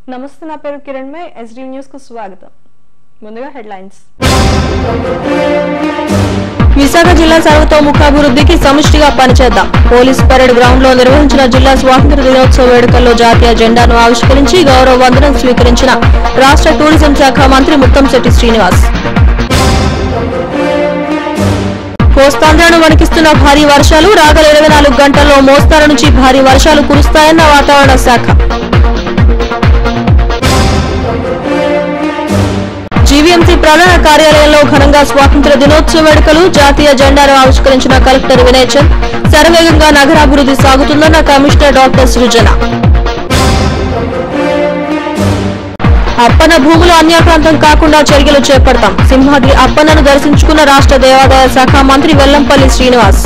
నమస్తే, నా పేరు కిరణ్ మే ఎస్డీ న్యూస్ కు స్వాగతం. ముందుగా హెడ్లైన్స్. విశాఖ జిల్లా సర్వతోముఖాభివృద్ధికి సమిష్టిగా పనిచేద్దాం. పోలీస్ పరేడ్ గ్రౌండ్ లో నిర్వహించిన జిల్లా స్వాతంత్ర దినోత్సవ వేడుకల్లో జాతీయ జెండాను ఆవిష్కరించి గౌరవ వందనం స్వీకరించిన రాష్ట్ర టూరిజం శాఖ మంత్రి ముత్తంశెట్టి శ్రీనివాస్. కోస్తాంధ్రను వణికిస్తున్న భారీ వర్షాలు, రాగల 24 గంటల్లో మోస్తారు నుంచి భారీ వర్షాలు కురుస్తాయన్న వాతావరణ శాఖ. జీవీఎంసీ ప్రధాన కార్యాలయంలో ఘనంగా స్వాతంత్ర దినోత్సవ వేడుకలు, జాతీయ జెండాను ఆవిష్కరించిన కలెక్టర్ వినయ్ చంద్. శరవేగంగా నగరాభివృద్ధి సాగుతుందన్న కమిషనర్ డాక్టర్ సృజన. అప్పన్న భూములు అన్యాక్రాంతం కాకుండా చర్యలు చేపడతాం. సింహాద్రి అప్పన్నను దర్శించుకున్న రాష్ట్ర దేవాదాయ శాఖ మంత్రి వెల్లంపల్లి శ్రీనివాస్.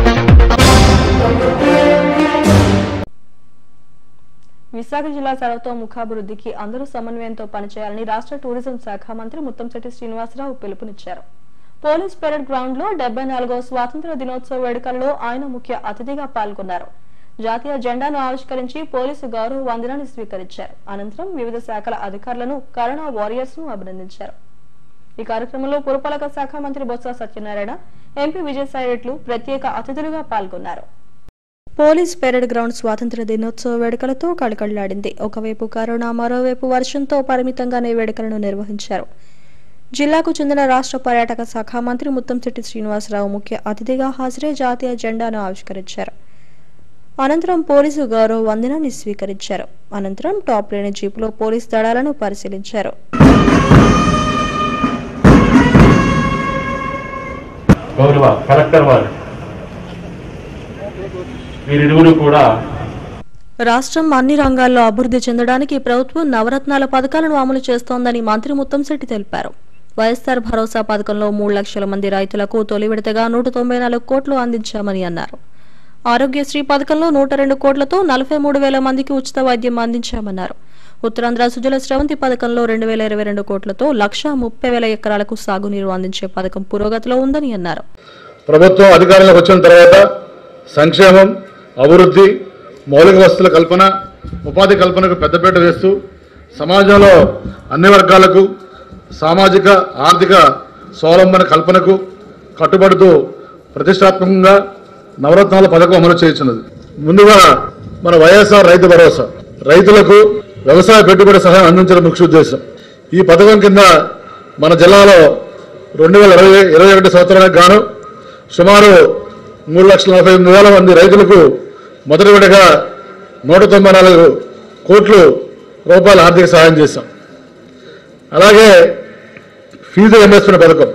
విశాఖ జిల్లా సర్వతోముఖాభివృద్ధికి అందరూ సమన్వయంతో పనిచేయాలని రాష్ట్ర టూరిజం శాఖ మంత్రి ముత్తంశెట్టి శ్రీనివాసరావు పిలుపునిచ్చారు. పోలీస్ పెరేడ్ గ్రౌండ్ లో 74వ స్వాతంత్ర దినోత్సవ వేడుకల్లో ఆయన ముఖ్య అతిథిగా పాల్గొన్నారు. జాతీయ జెండాను ఆవిష్కరించి పోలీసు గౌరవ వందనాన్ని స్వీకరించారు. అనంతరం వివిధ శాఖల అధికారులను, కరోనా వారియర్స్ ను అభినందించారు. ఈ కార్యక్రమంలో పురపాలక శాఖ మంత్రి బొత్స సత్యనారాయణ, ఎంపీ విజయసాయి రెడ్లు ప్రత్యేక అతిథులుగా పాల్గొన్నారు. పోలీస్ పెరేడ్ గ్రౌండ్ స్వాతంత్ర దినోత్సవ వేడుకలతో కళకళలాడింది. ఒకవైపు కరోనా, మరోవైపు వర్షంతో పరిమితంగానే వేడుకలను నిర్వహించారు. జిల్లాకు చెందిన రాష్ట్ర పర్యాటక శాఖ మంత్రి ముత్తంశెట్టి శ్రీనివాసరావు ముఖ్య అతిథిగా హాజరై జాతీయ జెండాను ఆవిష్కరించారు. అనంతరం పోలీసు గౌరవ వందనాన్ని స్వీకరించారు. అనంతరం టాప్ లేని జీపులో పోలీసు దళాలను పరిశీలించారు. రాష్ట్రం అన్ని రంగాల్లో అభివృద్ధి చెందడానికి ప్రభుత్వం నవరత్నాల పథకాలను అమలు చేస్తోందని మంత్రి ముత్తంశెట్టి తెలిపారు. వైఎస్ఆర్ భరోసా పథకంలో 3 లక్షల మంది రైతులకు తొలి విడతగా 194 కోట్లు అందించామని అన్నారు. ఆరోగ్యశ్రీ పథకంలో 102 కోట్లతో 43,000 మందికి ఉచిత వైద్యం అందించామన్నారు. ఉత్తరాంధ్ర సుజల స్రవంతి పథకంలో 2022 కోట్లతో 130,000 ఎకరాలకు సాగునీరు అందించే పథకం పురోగతిలో ఉందని అన్నారు. ప్రభుత్వం అధికారంలోకి వచ్చిన తర్వాత సంక్షేమం, అభివృద్ధి, మౌలిక వసతుల కల్పన, ఉపాధి కల్పనకు పెద్దపీట వేస్తూ సమాజంలో అన్ని వర్గాలకు సామాజిక, ఆర్థిక స్వావలంబన కల్పనకు కట్టుబడుతూ ప్రతిష్టాత్మకంగా నవరత్నాల పథకం అమలు చేస్తున్నది. ముందుగా మన వైఎస్ఆర్ రైతు భరోసా, రైతులకు వ్యవసాయ పెట్టుబడి సహాయం అందించడం ముఖ్య ఉద్దేశం. ఈ పథకం కింద మన జిల్లాలో 2021 సంవత్సరానికి గాను సుమారు 3,48,000 మంది రైతులకు మొదటి విడతగా 194 కోట్ల రూపాయల ఆర్థిక సహాయం చేశాం. అలాగే ఫీజు రియంబర్స్మెంట్ పథకం,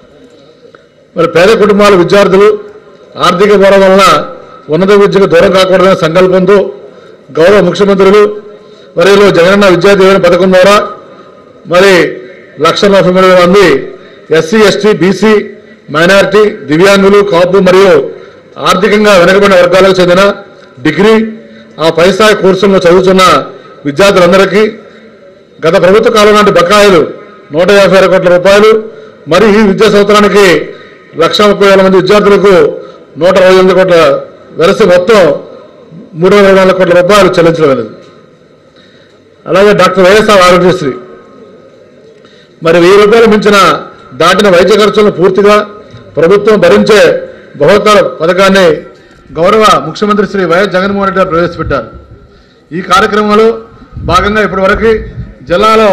మరి పేద కుటుంబాల విద్యార్థులు ఆర్థిక భారం వలన ఉన్నత విద్యకు దూరం కాకూడదనే సంకల్పంతో గౌరవ ముఖ్యమంత్రులు మరియు జగనన్న విద్యా దీవెన పథకం ద్వారా మరి 1,43,000 మంది ఎస్సీ, ఎస్టీ, బీసీ, మైనారిటీ, దివ్యాంగులు, కాపు మరియు ఆర్థికంగా వెనుకబడిన వర్గాలకు చెందిన డిగ్రీ, ఆ పైస్థాయి కోర్సులను చదువుతున్న విద్యార్థులందరికీ గత ప్రభుత్వ కాలం నాటి బకాయిలు 156 కోట్ల రూపాయలు, మరి ఈ విద్యా సంవత్సరానికి 130,000 మంది విద్యార్థులకు 128 కోట్ల వెరసి మొత్తం 324 కోట్ల రూపాయలు చెల్లించడం. అలాగే డాక్టర్ వైఎస్ఆర్ ఆరోగ్యశ్రీ, మరి 1000 రూపాయలు మించిన దాటిన వైద్య ఖర్చులను పూర్తిగా ప్రభుత్వం భరించే బహుత్తర పథకాన్ని గౌరవ ముఖ్యమంత్రి శ్రీ వైఎస్ జగన్మోహన్ రెడ్డి గారు ప్రవేశపెట్టారు. ఈ కార్యక్రమంలో భాగంగా ఇప్పటివరకు జిల్లాలో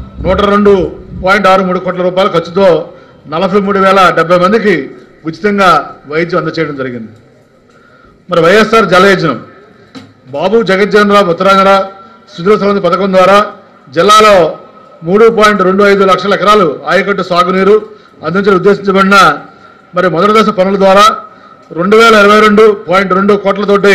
102.63 కోట్ల రూపాయల ఖర్చుతో 43,070 మందికి ఉచితంగా వైద్యం అందచేయడం జరిగింది. మరి వైఎస్ఆర్ జలయజ్ఞం, బాబు జగజ్జనరావు ఉత్తరాంధ్ర సుజల స్రవంతి పథకం ద్వారా జిల్లాలో 3.25 లక్షల ఎకరాలు ఆయకట్టు సాగునీరు అందించడం ఉద్దేశించబడిన మరి మొదటి దశ పనుల ద్వారా 2022.2 కోట్లతోటి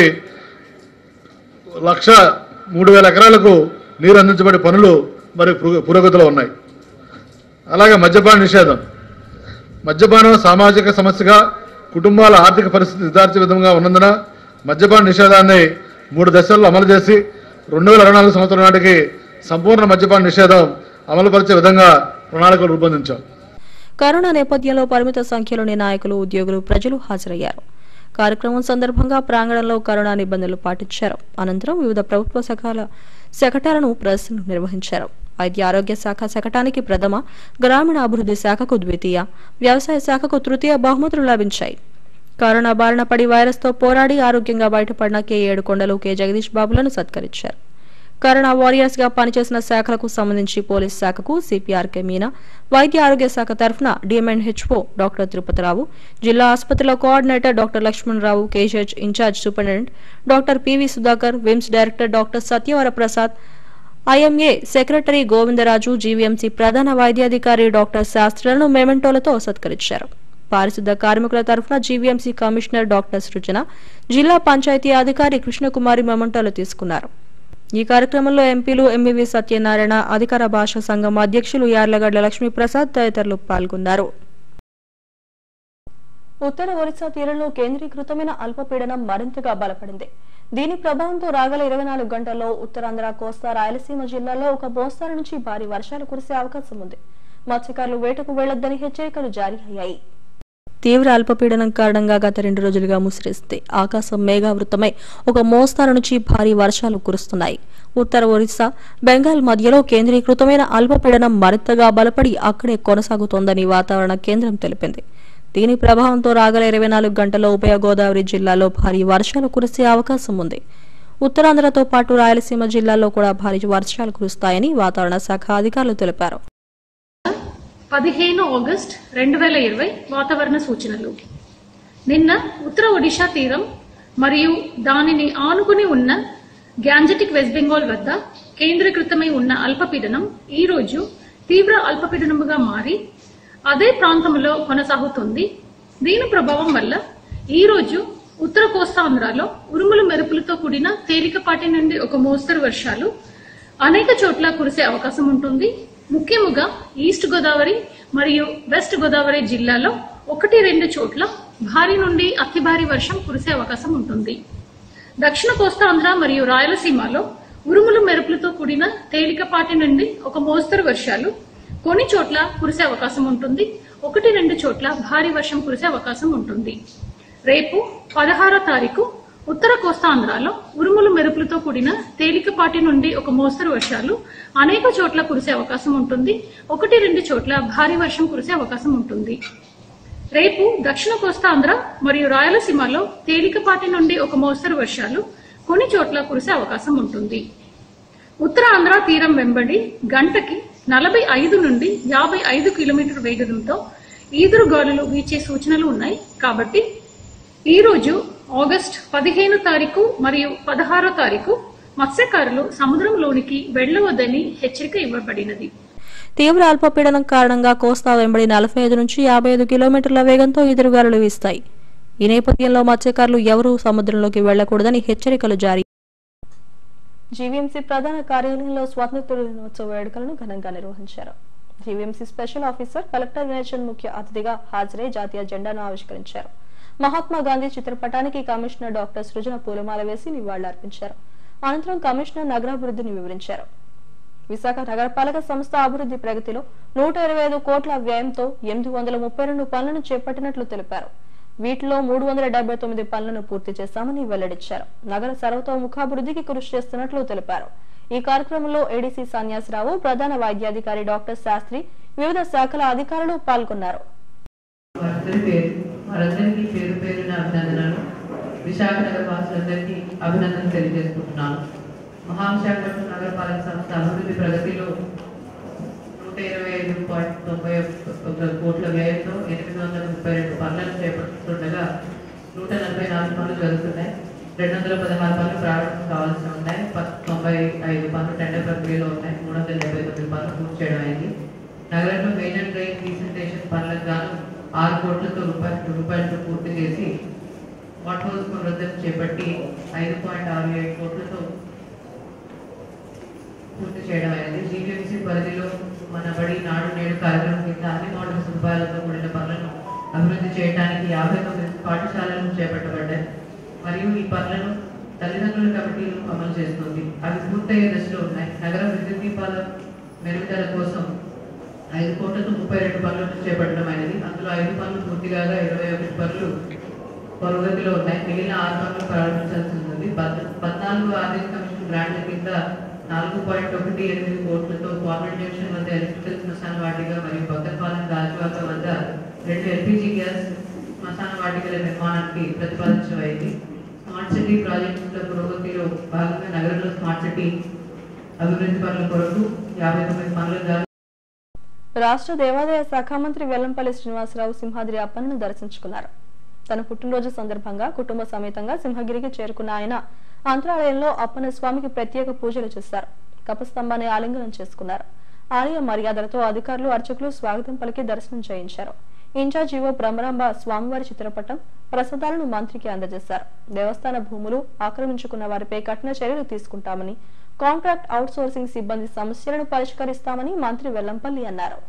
103,000 ఎకరాలకు నీరు అందించబడే పనులు మరి పురోగతిలో ఉన్నాయి. అలాగే మద్యపాన నిషేధం, మద్యపానం సామాజిక సమస్యగా కుటుంబాల ఆర్థిక పరిస్థితి నిర్ధారించే విధంగా ఉన్నందున మద్యపాన నిషేధాన్ని 3 దశల్లో అమలు చేసి 2024 సంవత్సరం నాటికి సంపూర్ణ మద్యపాన నిషేధం అమలుపరిచే విధంగా ప్రణాళికలు రూపొందించాం. కరోనా నేపథ్యంలో పరిమిత సంఖ్యలోని నాయకులు, ఉద్యోగులు, ప్రజలు హాజరయ్యారు. కార్యక్రమం సందర్భంగా ప్రాంగణంలో కరోనా నిబంధనలు పాటించారు. అనంతరం వివిధ ప్రభుత్వ శాఖల శకటాలను ప్రదర్శనలు నిర్వహించారు. వైద్య ఆరోగ్య శాఖ శకటానికి ప్రథమ, గ్రామీణాభివృద్ధి శాఖకు ద్వితీయ, వ్యవసాయ శాఖకు తృతీయ బహుమతులు లభించాయి. కరోనా బారిన పడి వైరస్తో పోరాడి ఆరోగ్యంగా బయటపడిన కె ఏడుకొండలు, కె జగదీష్ బాబులను సత్కరించారు. కరోనా వారియర్స్ గా పనిచేసిన శాఖలకు సంబంధించి పోలీస్ శాఖకు సిపిఆర్కే మీనా, వైద్య ఆరోగ్య శాఖ తరఫున డిఎంఎన్హెచ్ఓ డాక్టర్ తిరుపతిరావు, జిల్లా ఆసుపత్రిలో coordinator doctor Lakshmanarao, KGH in charge superintendent doctor PV Sudhakar, VIMS director doctor Satyavara Prasad, IMA secretary Govindaraju, GVMC ప్రధాన వైద్యాధికారి డాక్టర్ శాస్త్రులను మెమెంటోలతో సత్కరించారు. పారిశుద్ధ కార్మికుల తరఫున జీవీఎంసీ కమిషనర్ డాక్టర్ సృజన, జిల్లా పంచాయతీ అధికారి కృష్ణకుమారి మెమెంటోలు తీసుకున్నారు. ఈ కార్యక్రమంలో ఎంపీలు ఎంవివి సత్యనారాయణ, అధికార భాషా సంఘం అధ్యక్షులు యార్లగడ్డ లక్ష్మీప్రసాద్ తదితరులు పాల్గొన్నారు. ఉత్తర ఒరిస్సా తీరంలో కేంద్రీకృతమైన అల్పపీడనం మరింతగా బలపడింది. దీని ప్రభావంతో రాగల 24 గంటల్లో ఉత్తరాంధ్ర, కోస్తా, రాయలసీమ జిల్లాల్లో ఒక మోస్తరు నుంచి భారీ వర్షాలు కురిసే అవకాశం ఉంది. మత్స్యకారులు వేటకు వెళ్లొద్దని హెచ్చరికలు జారీ అయ్యాయి. తీవ్ర అల్పపీడనం కారణంగా గత 2 రోజులుగా ముసిరిస్తే ఆకాశం మేఘావృతమై ఒక మోస్తరు నుంచి భారీ వర్షాలు కురుస్తున్నాయి. ఉత్తర ఒరిస్సా, బెంగాల్ మధ్యలో కేంద్రీకృతమైన అల్పపీడనం మరింతగా బలపడి అక్కడే కొనసాగుతోందని వాతావరణ కేంద్రం తెలిపింది. దీని ప్రభావంతో రాగల 24 గంటల్లో ఉభయ గోదావరి జిల్లాల్లో భారీ వర్షాలు కురిసే అవకాశం ఉంది. ఉత్తరాంధ్రతో పాటు రాయలసీమ జిల్లాల్లో కూడా భారీ వర్షాలు కురుస్తాయని వాతావరణ శాఖ అధికారులు తెలిపారు. 15 ఆగస్టు 2020 వాతావరణ సూచనలు. నిన్న ఉత్తర ఒడిషా తీరం మరియు దానిని ఆనుకుని ఉన్న గ్యాంజెటిక్ వెస్ట్ బెంగాల్ వద్ద కేంద్రీకృతమై ఉన్న అల్పపీడనం ఈ రోజు తీవ్ర అల్పపీడనముగా మారి అదే ప్రాంతంలో కొనసాగుతుంది. దీని ప్రభావం వల్ల ఈ రోజు ఉత్తర కోస్తాంధ్రలో ఉరుములు మెరుపులతో కూడిన తేలికపాటి నుండి ఒక మోస్తరు వర్షాలు అనేక చోట్ల కురిసే అవకాశం ఉంటుంది. ముఖ్యముగా ఈస్ట్ గోదావరి మరియు వెస్ట్ గోదావరి జిల్లాలో 1-2 చోట్ల భారీ నుండి అతి భారీ వర్షం కురిసే అవకాశం ఉంటుంది. దక్షిణ కోస్తాంధ్ర మరియు రాయలసీమలో ఉరుములు మెరుపులతో కూడిన తేలికపాటి నుండి ఒక మోస్తరు వర్షాలు కొన్ని చోట్ల కురిసే అవకాశం ఉంటుంది. 1-2 చోట్ల భారీ వర్షం కురిసే అవకాశం ఉంటుంది. రేపు 16వ తారీఖు ఉత్తర కోస్తాంధ్రలో ఉరుములు మెరుపులతో కూడిన తేలికపాటి నుండి ఒక మోస్తరు వర్షాలు అనేక చోట్ల కురిసే అవకాశం ఉంటుంది. 1-2 చోట్ల భారీ వర్షం కురిసే అవకాశం ఉంటుంది. రేపు దక్షిణ కోస్తాంధ్ర మరియు రాయలసీమలో తేలికపాటి నుండి ఒక మోస్తరు వర్షాలు కొన్ని చోట్ల కురిసే అవకాశం ఉంటుంది. ఉత్తర ఆంధ్ర తీరం వెంబడి గంటకి 45 నుండి 55 కిలోమీటర్ వేగంతో ఈదురు గాలులు వీచే సూచనలు ఉన్నాయి. కాబట్టి ఈ రోజు ఆగస్టు 15వ తారీఖు మరియు 16వ తారీఖు మత్స్యకారులు సముద్రంలోనికి వెళ్లవద్దని హెచ్చరిక ఇవ్వబడినది. తీవ్ర అల్పపీడనం కారణంగా కోస్తా వెంబడి 45 నుంచి 55 కిలోమీటర్ల వేగంతో ఎదురుగాలులు వీస్తాయి. ఈ నేపథ్యంలో మత్స్యకారులు ఎవరూ సముద్రంలోకి వెళ్లకూడదని హెచ్చరికలు జారీ. జీవీఎంసీ ప్రధాన కార్యాలయంలో స్వాతంత్ర దినోత్సవ వేడుకలను ఘనంగా నిర్వహించారు. GVMC special officer collector Vinayachand ముఖ్య అతిథిగా హాజరై జాతీయ జెండాను ఆవిష్కరించారు. మహాత్మా గాంధీ చిత్రపటానికి కమిషనర్ డాక్టర్ సృజన పూలమాల వేసి నివాళులర్పించారు. అనంతరం కమిషనర్ నగరాభివృద్ధిని వివరించారు. విశాఖ నగరపాలక సంస్థ అభివృద్ధి ప్రగతిలో 125 కోట్ల వ్యయంతో 832 పనులను చేపట్టినట్లు తెలిపారు. వీటిలో 379 పనులను పూర్తి చేశామని వెల్లడించారు. నగర సర్వతోముఖాభివృద్ధికి కృషి చేస్తున్నట్లు తెలిపారు. ఈ కార్యక్రమంలో ఏడీసీ సన్యాసరావు, ప్రధాన వైద్యాధికారి డాక్టర్ శాస్త్రి, వివిధ శాఖల అధికారులు పాల్గొన్నారు. విశాఖ నగర వాసులందరికీ అభినందనలు తెలియజేసుకుంటున్నాను. మహావిశాఖపట్నం నగరపాలక సంస్థ అభివృద్ధి ప్రగతిలో 125.91 కోట్ల వ్యయంతో 832 పనులను చేపడుతుండగా 144 పనులు జరుగుతున్నాయి. 216 పనులు ప్రారంభం కావాల్సి ఉన్నాయి. 95 పనులు టెండర్ ప్రక్రియలో ఉన్నాయి. 379 పనులు పూర్తి చేయడం అయింది. నగరంలో మేజర్ డ్రైన్ రీసెంటేషన్ పనులకు గాను 6 కోట్లతో రూపాయలతో పూర్తి చేసి వాట్ హౌస్ పునరుద్ధరణ చేపట్టి 5.68 కోట్లతో పూర్తి చేయడం అయింది. జీవీఎంసీ పరిధిలో మన బడి నాడు నేడు కార్యక్రమం కింద అన్ని మౌలిక సదుపాయాలతో కూడిన పనులను అభివృద్ధి చేయడానికి 59 పాఠశాలలు చేపట్టబడ్డాయి. మరియు ఈ పనులను తల్లిదండ్రుల కమిటీలు అమలు చేస్తుంది. అవి పూర్తయ్యే దశలో ఉన్నాయి. నగర విద్యుత్ దీపాల మెరుగుదల కోసం 5 కోట్లతో 32 పనులను చేపట్టడం అయినది. అందులో 5 పనులు పూర్తిగా 21 పనులు పురోగతిలో ఉన్నాయి. మిగిలిన 6 పనులు ప్రారంభించాల్సి ఉంది. 14 ఆర్థిక కమిషన్ గ్రాంట్ల కింద 4.18 కోట్లతో ఫార్వర్డ్ జంక్షన్ వద్ద ఎలక్ట్రికల్ శ్మశాన వాటిక మరియు కొత్తపాలెం గాజువాక వద్ద 2 LPG గ్యాస్ శ్మశాన వాటికల నిర్మాణానికి ప్రతిపాదించబడింది. స్మార్ట్ సిటీ ప్రాజెక్టుల పురోగతిలో భాగంగా నగరంలో స్మార్ట్ సిటీ అభివృద్ధి పనుల కొరకు 59 పనులు. రాష్ట్ర దేవాదాయ శాఖ మంత్రి వెల్లంపల్లి శ్రీనివాసరావు సింహాద్రి అప్పన్నను దర్శించుకున్నారు. తన పుట్టినరోజు సందర్భంగా కుటుంబ సమేతంగా సింహగిరికి చేరుకున్న ఆయన అంతరాలయంలో అప్పన్న స్వామికి ప్రత్యేక పూజలు చేశారు. కపస్తంభాన్ని ఆలింగనం చేసుకున్నారు. ఆలయ మర్యాదలతో అధికారులు అర్చకులు స్వాగతం పలికి దర్శనం చేయించారు. ఇన్ఛార్జ్ ఈవో బ్రహ్మరాంబ స్వామివారి చిత్రపటం ప్రసాదాలను మంత్రికి అందజేశారు. దేవస్థాన భూములు ఆక్రమించుకున్న వారిపై కఠిన చర్యలు తీసుకుంటామని, కాంట్రాక్ట్ అవుట్ సోర్సింగ్ సిబ్బంది సమస్యలను పరిష్కరిస్తామని మంత్రి వెల్లంపల్లి అన్నారు.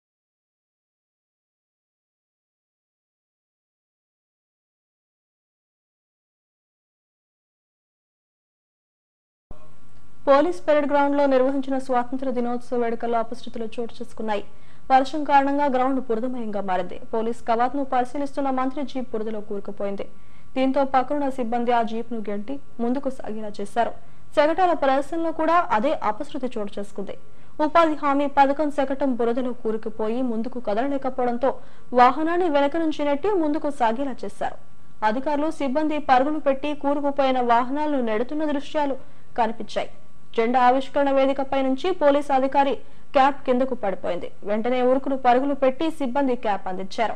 పోలీస్ పెరేడ్ గ్రౌండ్ లో నిర్వహించిన స్వాతంత్ర దినోత్సవ వేడుకల్లో అపశృతులు చోటు చేసుకున్నాయి. వర్షం కారణంగా గ్రౌండ్ బురదమయంగా మారింది. పోలీస్ కవాత్ ను పరిశీలిస్తున్న మంత్రి జీప్ బురదలో కూరుకుపోయింది. దీంతో పక్కనున్న సిబ్బంది ఆ జీప్ ను గెంటి ముందుకు సాగేలా చేశారు. శకటాల ప్రదర్శనలో కూడా అదే అపశృతి చోటు చేసుకుంది. ఉపాధి హామీ పథకం శకటం బురదలో కూరుకుపోయి ముందుకు కదలలేకపోవడంతో వాహనాన్ని వెనక నుంచి నెట్టి ముందుకు సాగేలా చేశారు. అధికారులు సిబ్బంది పరుగులు పెట్టి కూరుకుపోయిన వాహనాలను నెడుతున్న దృశ్యాలు కనిపించాయి. జెండా ఆవిష్కరణ వేదికపై నుంచి పోలీసు అధికారి క్యాప్ కిందకు పడిపోయింది. వెంటనే ఉరుకులు పరుగులు పెట్టి సిబ్బంది క్యాప్ అందించారు.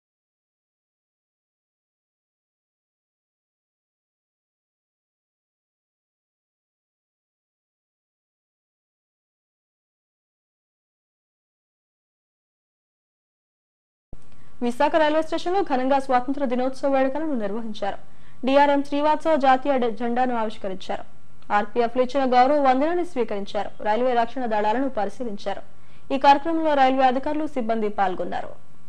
విశాఖ రైల్వే స్టేషన్ లో ఘనంగా స్వాతంత్ర దినోత్సవ వేడుకలను నిర్వహించారు. డిఆర్ఎం శ్రీవాత్సవ జాతీయ జెండాను ఆవిష్కరించారు. ఆర్పీఎఫ్ ఇచ్చిన గౌరవ వందనాన్ని స్వీకరించారు. రైల్వే రక్షణ దళాలను పరిశీలించారు. ఈ కార్యక్రమంలో రైల్వే అధికారులు సిబ్బంది పాల్గొన్నారు.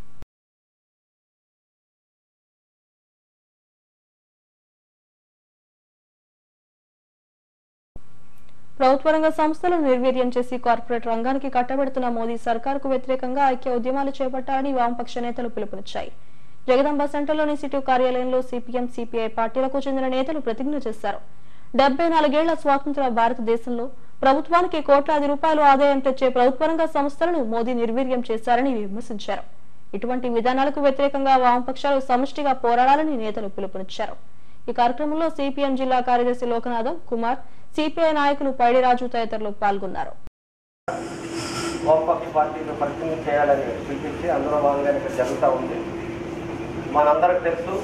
ప్రభుత్వ రంగ సంస్థలను నిర్వీర్యం చేసి కార్పొరేట్ రంగానికి కట్టబెడుతున్న మోదీ సర్కారుకు వ్యతిరేకంగా ఐక్య ఉద్యమాలు చేపట్టాలని వామపక్ష నేతలు పిలుపునిచ్చాయి. జగదంబ సెంటర్లోని సిటీ కార్యాలయంలో సిపిఎం, సిపిఐ పార్టీలకు చెందిన నేతలు ప్రతిజ్ఞ చేశారు. 74 ఏళ్ల స్వాతంత్ర భారతదేశంలో ప్రభుత్వానికి కోట్లాది రూపాయలు ఆదాయం తెచ్చే ప్రభుత్వ రంగ సంస్థలను మోదీ నిర్వీర్యం చేశారని విమర్శించారు. ఇటువంటి విధానాలకు వ్యతిరేకంగా వామపక్షాలు సమిష్టిగా పోరాడాలని నేతలు పిలుపునిచ్చారు. ఈ కార్యక్రమంలో సిపిఎం జిల్లా కార్యదర్శి లోకనాథం కుమార్, సిపిఐ నాయకులు పైడిరాజు తదితరులు పాల్గొన్నారు. వామపక్ష పార్టీలు పరిచయం చేయాలని పిలిపించి అందులో భాగంగా ఇక్కడ జరుగుతూ ఉంది. మనందరికి తెలుసు,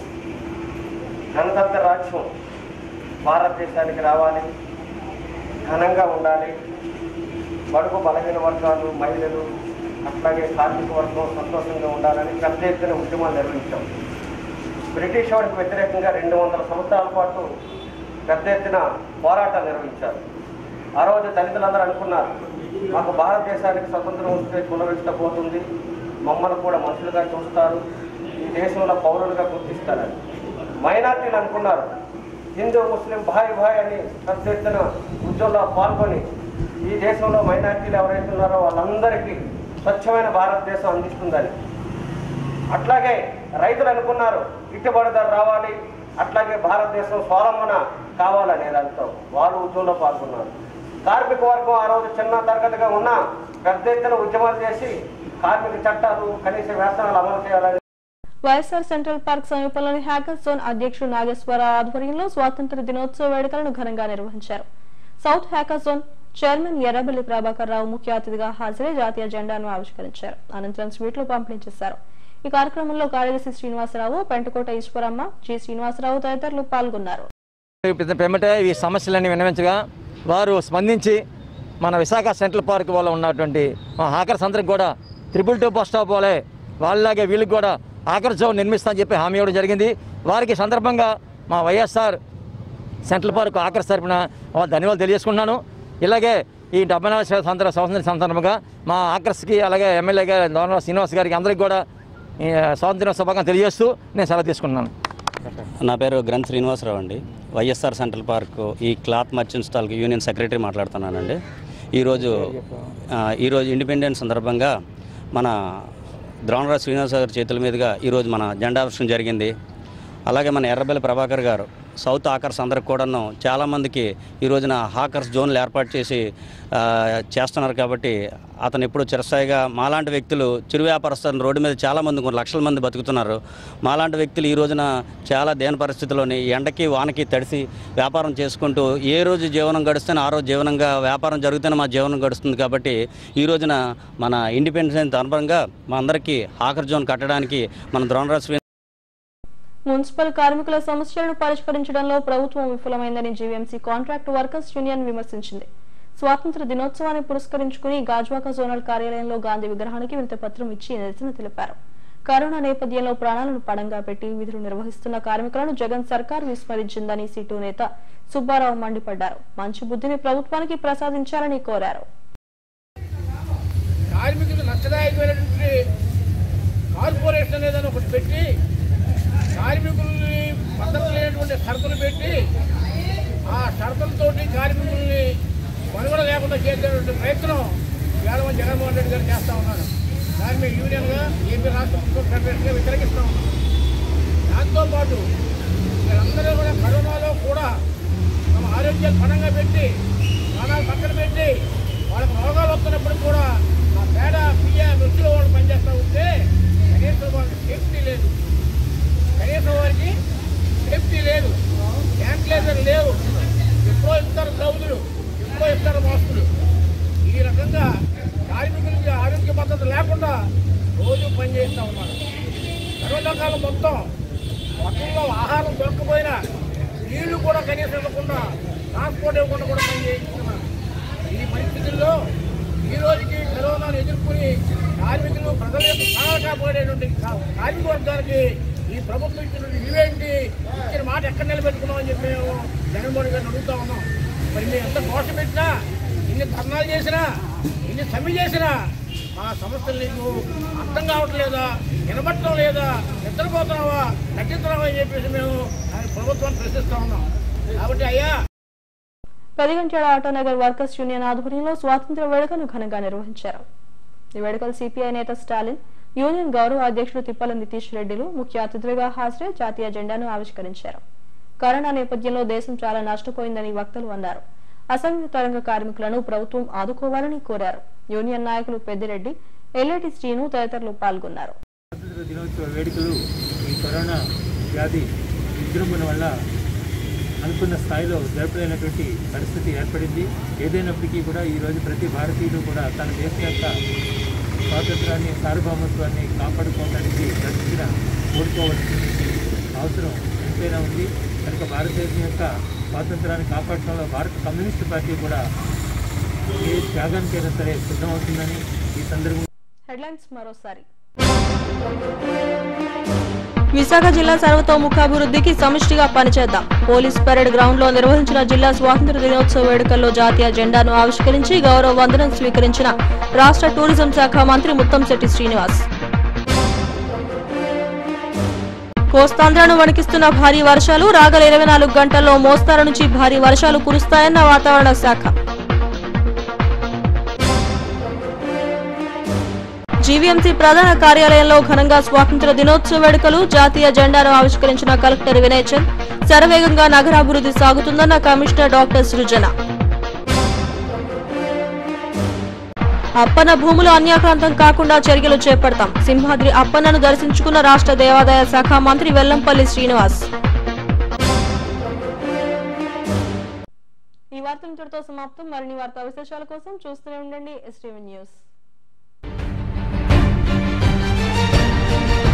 గణతంత్ర రాజ్యం భారతదేశానికి రావాలి, ఘనంగా ఉండాలి, బడుగు బలహీన వర్గాలు, మహిళలు, అట్లాగే కార్మిక వర్గం సంతోషంగా ఉండాలని పెద్ద ఎత్తున ఉద్యమాలు నిర్వహించాం. బ్రిటిష్ వారికి వ్యతిరేకంగా 200 సంవత్సరాల పాటు పెద్ద ఎత్తున పోరాటాలు నిర్వహించారు. ఆ రోజు దళితులందరూ అనుకున్నారు, మాకు భారతదేశానికి స్వతంత్రం వస్తే పునరుద్ధపోతుంది, మమ్మల్ని కూడా మనుషులుగా చూస్తారు, ఈ దేశంలో పౌరులుగా గుర్తిస్తారని. మైనార్టీలు అనుకున్నారు, హిందూ ముస్లిం భాయ్ భాయ్ అని పెద్ద ఎత్తున ఉద్యమంలో పాల్గొని ఈ దేశంలో మైనార్టీలు ఎవరైతే ఉన్నారో వాళ్ళందరికీ స్వచ్ఛమైన భారతదేశం అందిస్తుందని. అట్లాగే రైతులు అనుకున్నారు, గిట్టుబాటు ధర రావాలి, అట్లాగే భారతదేశం స్వావలంబన కావాలనే దాంతో వాళ్ళు ఉద్యమంలో పాల్గొన్నారు. కార్మిక వర్గం ఆ రోజు చిన్న తరగతిగా ఉన్న పెద్ద ఎత్తున ఉద్యమాలు చేసి కార్మిక చట్టాలు, కనీస వేతనాలు అమలు చేయాలని. వైఎస్ఆర్ సెంట్రల్ పార్క్ సమీపంలోని హ్యాకర్ జోన్ అధ్యక్షుడు నాగేశ్వరరావు ఆధ్వర్యంలో స్వాతంత్ర దినోత్సవ వేడుకలను ఘనంగా నిర్వహించారు. South hawker zone chairman Errabelli Prabhakar Rao ముఖ్య అతిథిగా హాజరై జాతీయ జెండాను ఆవిష్కరించారు. అనంతరం స్వీట్లు పంపిణీ చేశారు. ఈ కార్యక్రమంలో కార్యదర్శి శ్రీనివాసరావు, పెంటకోట ఈశ్వరమ్మ, జి శ్రీనివాసరావు తదితరులు పాల్గొన్నారు. ఈ సమస్యలన్నీ విన్నవించగా వారు స్పందించి మన విశాఖ సెంట్రల్ పార్క్ వల్ల ఉన్నటువంటి మా హ్యాకర్స్ అందరికి కూడా 222 బస్ స్టాప్ వాళ్ళే వాళ్ళలాగే వీళ్ళకి కూడా హ్యాకర్ జోన్ నిర్మిస్తామని చెప్పి హామీ ఇవ్వడం జరిగింది. వారికి సందర్భంగా మా వైఎస్ఆర్ సెంట్రల్ పార్క్ హ్యాకర్స్ తరఫున ధన్యవాదాలు తెలియజేసుకున్నాను. ఇలాగే ఈ 74 స్వాతంత్ర సందర్భంగా మా హ్యాకర్స్కి అలాగే ఎమ్మెల్యేగా దోనవ శ్రీనివాస్ గారికి అందరికీ కూడా స్వాతంత్ర శుభాకాంక్షలు తెలియజేస్తూ నేను సెలవు తీసుకున్నాను. నా పేరు గ్రంథ్ శ్రీనివాసరావు అండి. వైఎస్ఆర్ సెంట్రల్ పార్క్ ఈ క్లాత్ మర్చెంట్ స్టాల్కి యూనియన్ సెక్రటరీ మాట్లాడుతున్నానండి. ఈరోజు ఇండిపెండెన్స్ సందర్భంగా మన ద్రోణరాజు శ్రీనివాస గారి చేతుల మీదుగా ఈరోజు మన జెండా ఆవిష్కరణ జరిగింది. అలాగే మన ఎర్రబెల్లి ప్రభాకర్ గారు సౌత్ హాకర్స్ అందరికి కూడాను చాలామందికి ఈ రోజున హాకర్స్ జోన్లు ఏర్పాటు చేసి చేస్తున్నారు. కాబట్టి అతను ఎప్పుడు చిరస్థాయిగా మాలాంటి వ్యక్తులు చిరు వ్యాపారస్తులు రోడ్డు మీద చాలామంది కొన్ని లక్షల మంది బతుకుతున్నారు. మాలాంటి వ్యక్తులు ఈ రోజున చాలా దేన పరిస్థితుల్లోని ఎండకి వానకి తడిసి వ్యాపారం చేసుకుంటూ ఏ రోజు జీవనం గడుస్తేనే ఆ రోజు జీవనంగా వ్యాపారం జరుగుతూనే మా జీవనం గడుస్తుంది. కాబట్టి ఈ రోజున మన ఇండిపెండెన్స్ అనుభవంగా మా అందరికీ హాకర్ జోన్ కట్టడానికి మన ద్రోణరాజు మున్సిపల్ కార్మికుల సమస్యలను పరిష్కరించడంలో ప్రభుత్వం విఫలమైందని జీవీఎంసీ కాంట్రాక్ట్ వర్కర్స్ యూనియన్ విమర్శించింది. స్వాతంత్ర దినోత్సవాన్ని పురస్కరించుకుని గాజువాక జోనల్ కార్యాలయంలో గాంధీ విగ్రహానికి వినతిపత్రం ఇచ్చి నిరసన తెలిపారు. కరోనా నేపథ్యంలో ప్రాణాలను పణంగా పెట్టి విధులు నిర్వహిస్తున్న కార్మికులను జగన్ సర్కార్ విస్మరించిందని సిటు నేత సుబ్బారావు మండిపడ్డారు. మంచి బుద్ధిని ప్రభుత్వానికి ప్రసాదించాలని కోరారు. కార్మికుల్ని మద్దతు లేనటువంటి షరతులు పెట్టి ఆ షరతులతోటి కార్మికుల్ని మనుగడ లేకుండా చేసేటువంటి ప్రయత్నం వేళ జగన్మోహన్ రెడ్డి గారు చేస్తూ ఉన్నారు. దాన్ని మేము యూనియన్గా ఏపీ రాష్ట్ర ప్రభుత్వం ఫెడరేషన్గా వ్యతిరేకిస్తూ ఉన్నాం. దాంతోపాటు వీళ్ళందరూ కూడా కరోనాలో కూడా తమ ఆరోగ్యాలు పణంగా పెట్టి ప్రాణాలు పక్కన పెట్టి వాళ్ళకి రోగాలు వస్తున్నప్పుడు కూడా ఆ పేడ పియ్య వృత్తిలో వాళ్ళు పనిచేస్తూ ఉంటే కనీసం వాళ్ళకి సేఫ్టీ లేదు. కనీసం వారికి సేఫ్టీ లేదు, శానిటైజర్ లేవు, ఎప్పుడో ఇస్తారు గ్లౌజులు, ఎప్పుడో ఇస్తారు మాస్కులు. ఈ రకంగా కార్మికులకి ఆరోగ్య భద్రత లేకుండా రోజు పనిచేస్తూ ఉన్నారు. కరోనా కాలం మొత్తం మొత్తంలో ఆహారం దొరకపోయినా నీళ్లు కూడా కనీసం ఇవ్వకుండా ట్రాన్స్పోర్ట్ ఇవ్వకుండా కూడా పనిచేస్తున్నారు. ఈ పరిస్థితుల్లో ఈ రోజుకి కరోనాను ఎదుర్కొని కార్మికులు ప్రజల యొక్క ప్రాణాలు కాపాడేటువంటి కార్మిక వర్గానికి ఈ ప్రభుత్వం ఇచ్చిన ఇవేంటి ఇచ్చిన మాట ఎక్కడ నిలబెట్టుకున్నామని చెప్పి మేము జగన్మోహన్ గారిని అడుగుతా ఉన్నాం. మరి మేము ఎంత దోష పెట్టినా, ఇన్ని ధర్నాలు చేసినా, ఇన్ని సమ్మె చేసినా ఆ సమస్యలు నీకు అర్థం కావట్లేదా, వినబట్టడం లేదా, నిద్రపోతున్నావా, నటిస్తున్నావా అని చెప్పేసి మేము ప్రభుత్వాన్ని ప్రశ్నిస్తా ఉన్నాం. కాబట్టి అయ్యా పెదగంట్యాడ ఆటోనగర్ వర్కర్స్ యూనియన్ ఆధ్వర్యంలో స్వాతంత్ర్య వేడుకను ఘనంగా నిర్వహించారు. ఈ వేడుకలు సిపిఐ నేత స్టాలిన్, యూనియన్ గౌరవ అధ్యక్షుడు తిప్పల నితీష్ రెడ్డిలు ముఖ్య అతిథులుగా హాజరై జాతీయ జెండాను ఆవిష్కరించారు. కరోనా నేపథ్యంలో దేశం చాలా నష్టపోయిందని వక్తలు అన్నారు. అసంఘటిత రంగ కార్మికులను ప్రభుత్వం ఆదుకోవాలని కోరారు. యూనియన్ నాయకులు పెద్దిరెడ్డి, ఎల్ఏటి శ్రీను తదితరులు పాల్గొన్నారు. స్వాతంత్ర దినోత్సవ వేడుకలు ఈ కరోనా వ్యాధి విజృంభణ వల్ల అనుకున్న స్థాయిలో జరపలేనటువంటి పరిస్థితి ఏర్పడింది. ఏదైనప్పటికీ కూడా ఈరోజు ప్రతి భారతీయుడు కూడా తన దేశం యొక్క స్వాతంత్రాన్ని, సార్వభౌమత్వాన్ని కాపాడుకోవడానికి ప్రతిదిన కోరుకోవాల్సిన అవసరం ఎంతైనా ఉంది. కనుక భారతదేశం యొక్క స్వాతంత్రాన్ని కాపాడటంలో భారత కమ్యూనిస్టు పార్టీ కూడా ఏ త్యాగానికైనా సరే సిద్ధమవుతుందని ఈ సందర్భంగా హెడ్లైన్స్ మరోసారి. విశాఖ జిల్లా సర్వతోముఖాభివృద్ధికి సమిష్టిగా పనిచేద్దాం. పోలీస్ పరేడ్ గ్రౌండ్ లో నిర్వహించిన జిల్లా స్వాతంత్ర దినోత్సవ వేడుకల్లో జాతీయ జెండాను ఆవిష్కరించి గౌరవ వందనం స్వీకరించిన రాష్ట్ర టూరిజం శాఖ మంత్రి ముత్తంశెట్టి శ్రీనివాస్. కోస్తాంధ్రను వణికిస్తున్న భారీ వర్షాలు, రాగల 24 గంటల్లో మోస్తారు నుంచి భారీ వర్షాలు కురుస్తాయన్న వాతావరణ శాఖ. జీవీఎంసీ ప్రధాన కార్యాలయంలో ఘనంగా స్వాతంత్ర దినోత్సవ వేడుకలు, జాతీయ జెండాను ఆవిష్కరించిన కలెక్టర్ వినయ్ చంద్. శరవేగంగా నగరాభివృద్ధి సాగుతుందన్న కమిషనర్ డాక్టర్ సృజన. అప్పన్న భూములు అన్యాక్రాంతం కాకుండా చర్యలు చేపడతాం. సింహాద్రి అప్పన్నను దర్శించుకున్న రాష్ట్ర దేవాదాయ శాఖ మంత్రి వెల్లంపల్లి శ్రీనివాస్. ఈ వార్త ఇంతటితో సమాప్తం. మరిన్ని వార్తా విశేషాల కోసం చూస్తూనే ఉండండి STV న్యూస్.